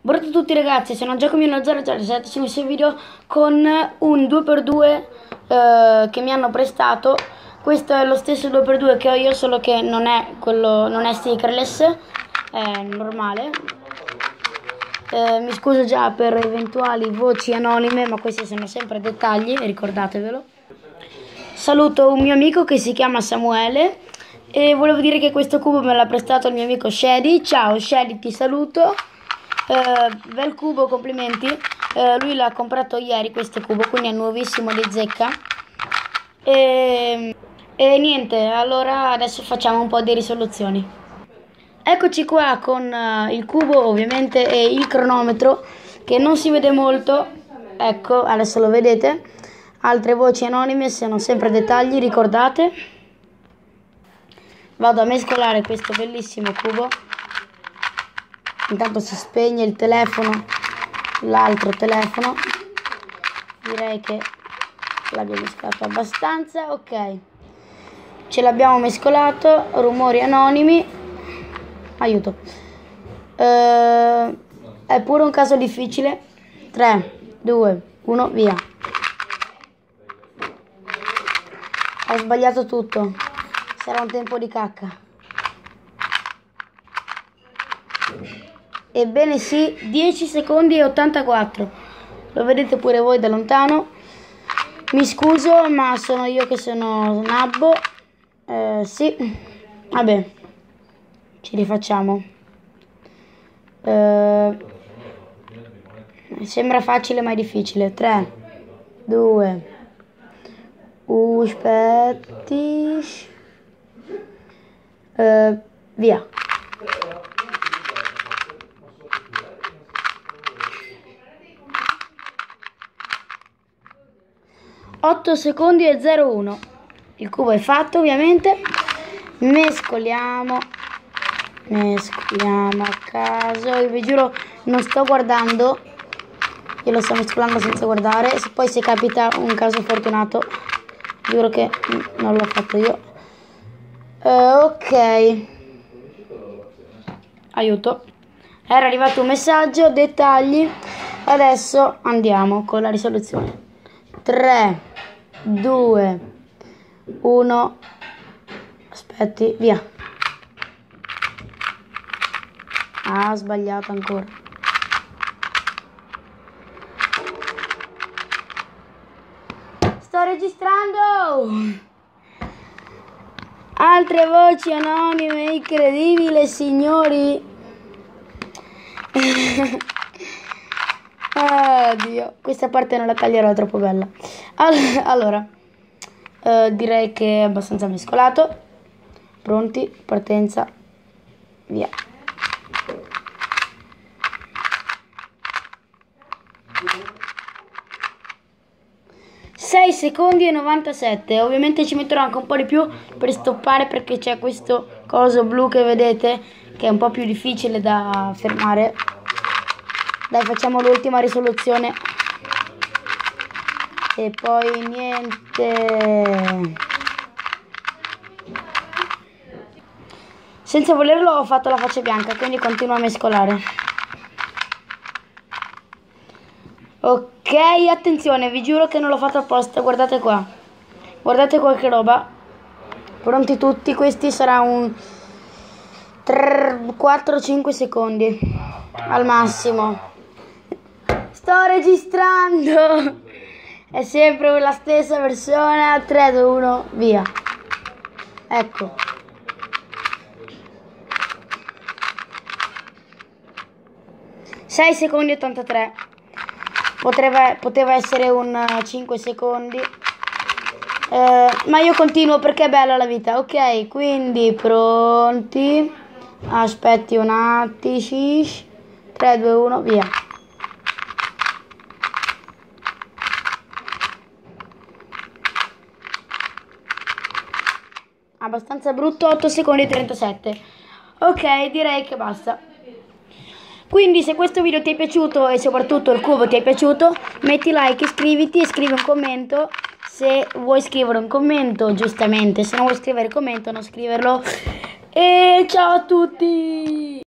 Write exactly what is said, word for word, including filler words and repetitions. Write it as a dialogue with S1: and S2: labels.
S1: Buongiorno a tutti ragazzi, sono Giacomo zero zero sette, su questo video con un due per due eh, che mi hanno prestato. Questo è lo stesso due per due che ho io, solo che non è quello, non è stickerless, è normale. Eh, mi scuso già per eventuali voci anonime, ma questi sono sempre dettagli, ricordatevelo. Saluto un mio amico che si chiama Samuele e volevo dire che questo cubo me l'ha prestato il mio amico Shady. Ciao Shady, ti saluto. Uh, bel cubo, complimenti. Uh, lui l'ha comprato ieri questo cubo, quindi è nuovissimo di zecca. E, e niente, allora adesso facciamo un po' di risoluzioni. Eccoci qua con uh, il cubo ovviamente e il cronometro che non si vede molto. Ecco, adesso lo vedete. Altre voci anonime sono sempre dettagli, ricordate. Vado a mescolare questo bellissimo cubo. Intanto si spegne il telefono, l'altro telefono. Direi che l'abbiamo mescolato abbastanza. Ok, ce l'abbiamo mescolato. Rumori anonimi. Aiuto. Uh, è pure un caso difficile. tre, due, uno, via. Ho sbagliato tutto. Sarà un tempo di cacca. Ebbene sì, dieci secondi e ottantaquattro. Lo vedete pure voi da lontano. Mi scuso, ma sono io che sono nabbo. Eh, sì, vabbè, ci rifacciamo. Eh, sembra facile ma è difficile. tre, due, uno, aspetti. Eh, via. otto secondi e zero uno. Il cubo è fatto ovviamente. Mescoliamo. Mescoliamo a caso. Io vi giuro non sto guardando. Io lo sto mescolando senza guardare. Poi se capita un caso fortunato, giuro che non l'ho fatto io. uh, Ok. Aiuto. Era arrivato un messaggio. Dettagli. Adesso andiamo con la risoluzione. tre, due, uno, aspetti, via. Ah, ho sbagliato ancora. Sto registrando! Altre voci anonime, incredibile, signori. Oh Dio, questa parte non la taglierò, è troppo bella. Allora, eh, direi che è abbastanza mescolato. Pronti, partenza, via. sei secondi e novantasette. Ovviamente ci metterò anche un po' di più per stoppare, perché c'è questo coso blu che vedete che è un po' più difficile da fermare. Dai, facciamo l'ultima risoluzione. E poi niente. Senza volerlo ho fatto la faccia bianca, quindi continuo a mescolare. Ok, attenzione, vi giuro che non l'ho fatto apposta. Guardate qua. Guardate qualche roba. Pronti tutti, questi sarà un quattro cinque secondi al massimo. Sto registrando. È sempre la stessa persona. tre, due, uno, via. Ecco. sei secondi e ottantatré. Potrebbe, poteva essere un cinque secondi. Eh, ma io continuo perché è bella la vita. Ok, quindi pronti. Aspetti un attimo. tre, due, uno, via. Abbastanza brutto, otto secondi e trentasette. Ok, direi che basta. Quindi se questo video ti è piaciuto e soprattutto il cubo ti è piaciuto, metti like, iscriviti e scrivi un commento se vuoi scrivere un commento, giustamente. Se non vuoi scrivere commento, non scriverlo. E ciao a tutti!